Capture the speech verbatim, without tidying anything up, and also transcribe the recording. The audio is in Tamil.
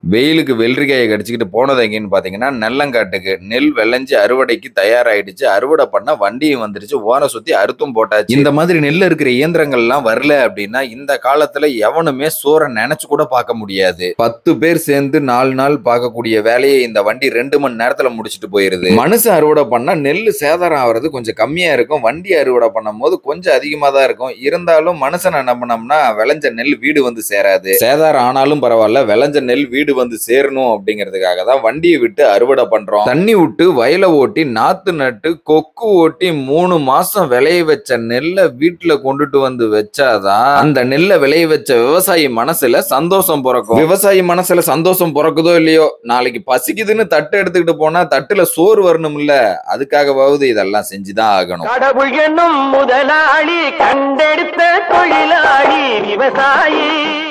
வெயிலுக்கு வெள்ளரிக்காயை கடிச்சுக்கிட்டு போனது எங்கன்னு பாத்தீங்கன்னா நெல்லங்காட்டுக்கு. நெல் விளைஞ்சு அறுவடைக்கு தயாராயிடுச்சு. அறுவடை பண்ண வண்டியும் வந்துருச்சு. ஓர சுத்தி அறுத்தும் போட்டாச்சு. இந்த மாதிரி நெல்ல இருக்கிற இயந்திரங்கள் எல்லாம் வரல அப்படின்னா இந்த காலத்துல எவனுமே சோற நினைச்சு கூட பார்க்க முடியாது. பத்து பேர் சேர்ந்து நாலு நாள் பார்க்கக்கூடிய வேலையை இந்த வண்டி ரெண்டு மணி நேரத்துல முடிச்சுட்டு போயிருது. மனுஷன் அறுவடை பண்ணா நெல் சேதாரம் ஆகுறது கொஞ்சம் கம்மியா இருக்கும். வண்டி அறுவடை பண்ணும் போது கொஞ்சம் அதிகமா தான் இருக்கும். இருந்தாலும் மனுஷன் என்ன பண்ணோம்னா விளைஞ்ச நெல் வீடு வந்து சேராது. சேதாரம் ஆனாலும் பரவாயில்ல, விளைஞ்ச நெல் வீடு வந்து சேரணும் அப்படிங்கிறதுக்காக தான் வண்டியை விட்டு அறுவடை பண்றோம். தண்ணி விட்டு வயலை ஓட்டி நாத்து நட்டு கொக்கு ஓட்டி மூணு மாசம் விளைய வச்ச நெல்லை வீட்டுல கொண்டுட்டு வந்து வச்சாதான் அந்த நெல்லை விளைய வச்ச விவசாயி மனசுல சந்தோஷம் பிறக்கும். விவசாயி மனசுல சந்தோஷம் பிறக்குதோ இல்லையோ, நாளைக்கு பசிக்குதுன்னு தட்டு எடுத்துக்கிட்டு போனா தட்டுல சோறு வரணும் இல்ல, அதுக்காகவாவது இதெல்லாம் செஞ்சுதான் ஆகணும். கடவுள் என்னும் முதலாளி கண்டெடுத்த தொழிலாளி விவசாயி.